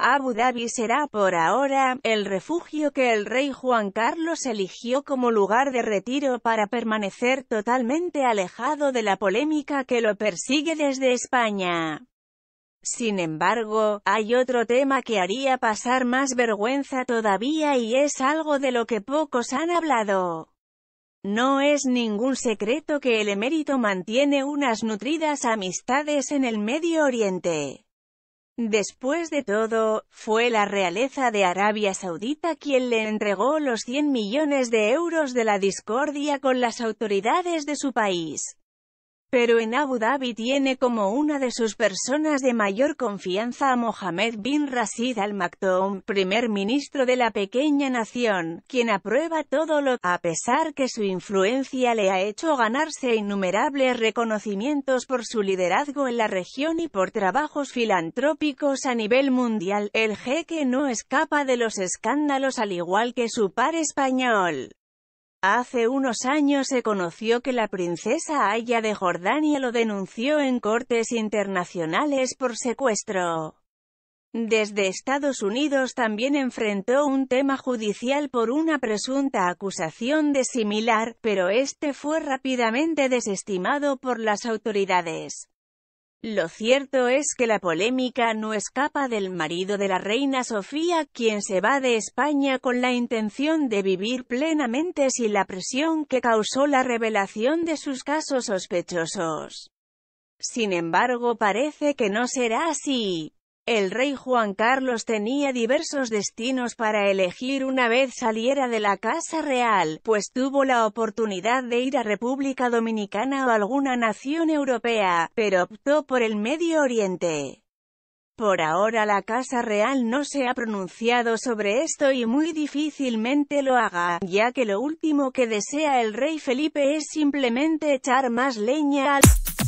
Abu Dhabi será, por ahora, el refugio que el rey Juan Carlos eligió como lugar de retiro para permanecer totalmente alejado de la polémica que lo persigue desde España. Sin embargo, hay otro tema que haría pasar más vergüenza todavía y es algo de lo que pocos han hablado. No es ningún secreto que el emérito mantiene unas nutridas amistades en el Medio Oriente. Después de todo, fue la realeza de Arabia Saudita quien le entregó los 100 millones de euros de la discordia con las autoridades de su país. Pero en Abu Dhabi tiene como una de sus personas de mayor confianza a Mohammed bin Rashid Al Maktoum, primer ministro de la pequeña nación, quien aprueba todo a pesar que su influencia le ha hecho ganarse innumerables reconocimientos por su liderazgo en la región y por trabajos filantrópicos a nivel mundial. El jeque no escapa de los escándalos al igual que su par español. Hace unos años se conoció que la princesa Aya de Jordania lo denunció en cortes internacionales por secuestro. Desde Estados Unidos también enfrentó un tema judicial por una presunta acusación de similar, pero este fue rápidamente desestimado por las autoridades. Lo cierto es que la polémica no escapa del marido de la reina Sofía, quien se va de España con la intención de vivir plenamente sin la presión que causó la revelación de sus casos sospechosos. Sin embargo, parece que no será así. El rey Juan Carlos tenía diversos destinos para elegir una vez saliera de la Casa Real, pues tuvo la oportunidad de ir a República Dominicana o alguna nación europea, pero optó por el Medio Oriente. Por ahora la Casa Real no se ha pronunciado sobre esto y muy difícilmente lo haga, ya que lo último que desea el rey Felipe es simplemente echar más leña al